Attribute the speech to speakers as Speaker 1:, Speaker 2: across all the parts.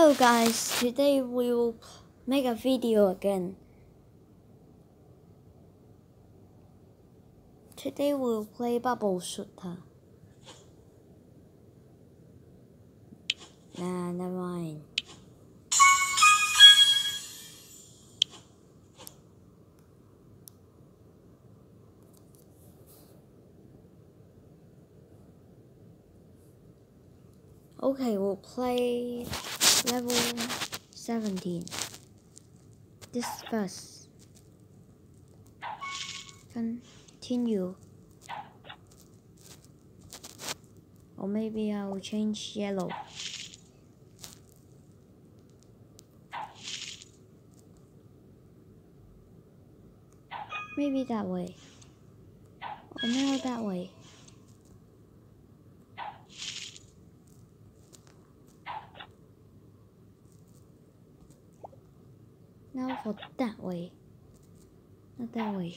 Speaker 1: Hello guys, today we will make a video again. Today we'll play Bubble Shooter. Nah, never mind. Okay, we'll play level 17. This first. Continue. Or maybe I'll change yellow. Maybe that way. Or now that way. Now for that way. Not that way.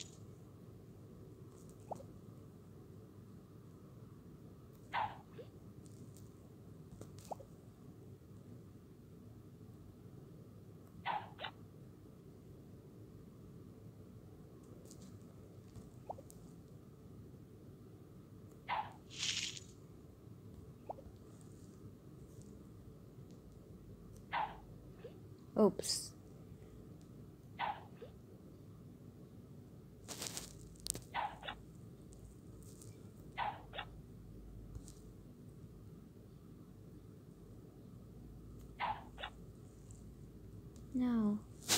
Speaker 1: Oops. No.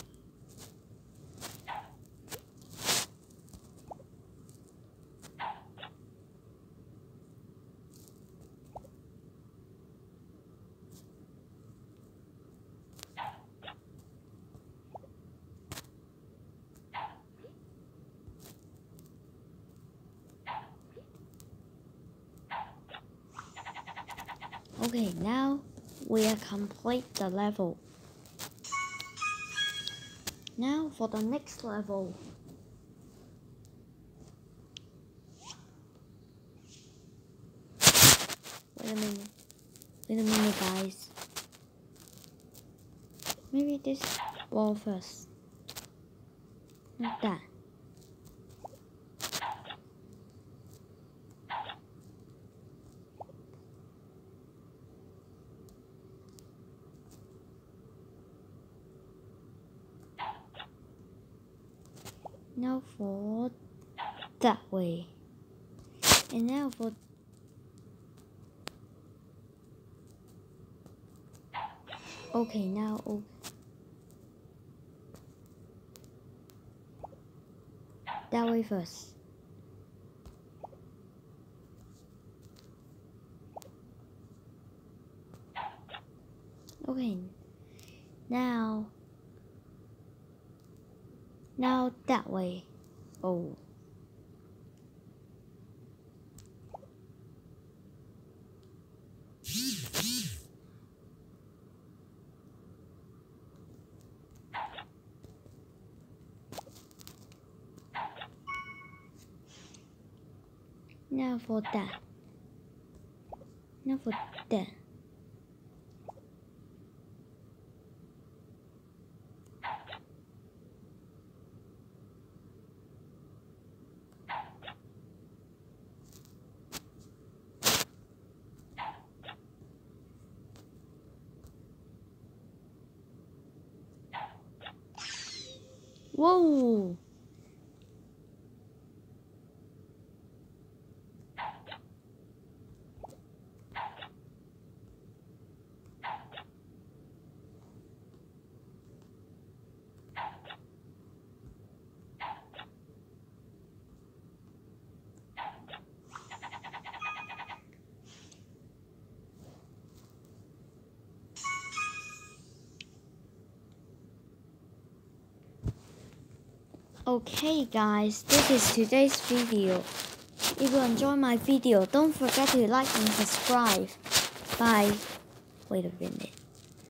Speaker 1: Okay, now we are complete the level. Now for the next level. Wait a minute guys. Maybe this wall first. Not that. Now for that way. And now for okay, now that way first. Okay, now that way. Oh. Now for that. Now for that. Whoa! Okay guys, this is today's video. If you enjoy my video, don't forget to like and subscribe. Bye. Wait a minute.